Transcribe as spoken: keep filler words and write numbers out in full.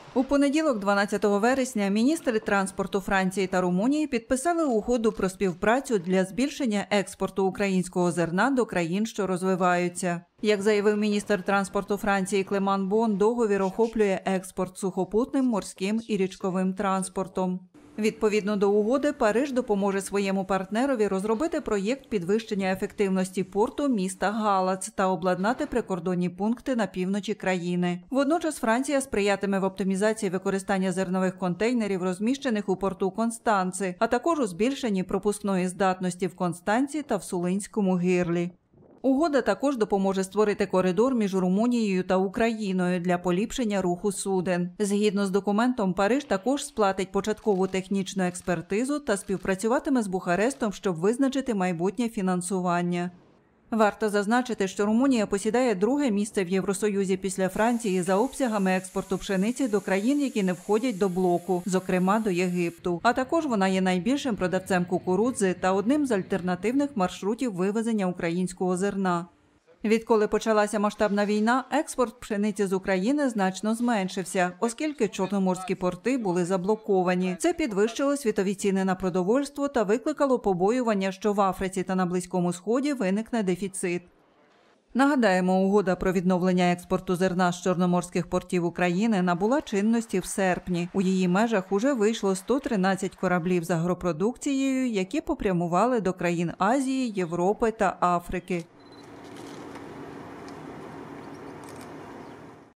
У понеділок, дванадцятого вересня, міністри транспорту Франції та Румунії підписали угоду про співпрацю для збільшення експорту українського зерна до країн, що розвиваються. Як заявив міністр транспорту Франції Клеман Бон, договір охоплює експорт сухопутним, морським і річковим транспортом. Відповідно до угоди, Париж допоможе своєму партнерові розробити проєкт підвищення ефективності порту міста Галац та обладнати прикордонні пункти на півночі країни. Водночас Франція сприятиме в оптимізації використання зернових контейнерів, розміщених у порту Констанци, а також у збільшенні пропускної здатності в Констанці та в Сулинському гирлі. Угода також допоможе створити коридор між Румунією та Україною для поліпшення руху суден. Згідно з документом, Париж також сплатить початкову технічну експертизу та співпрацюватиме з Бухарестом, щоб визначити майбутнє фінансування. Варто зазначити, що Румунія посідає друге місце в Євросоюзі після Франції за обсягами експорту пшениці до країн, які не входять до блоку, зокрема до Єгипту. А також вона є найбільшим продавцем кукурудзи та одним з альтернативних маршрутів вивезення українського зерна. Відколи почалася масштабна війна, експорт пшениці з України значно зменшився, оскільки чорноморські порти були заблоковані. Це підвищило світові ціни на продовольство та викликало побоювання, що в Африці та на Близькому Сході виникне дефіцит. Нагадаємо, угода про відновлення експорту зерна з чорноморських портів України набула чинності в серпні. У її межах уже вийшло сто тринадцять кораблів з агропродукцією, які попрямували до країн Азії, Європи та Африки.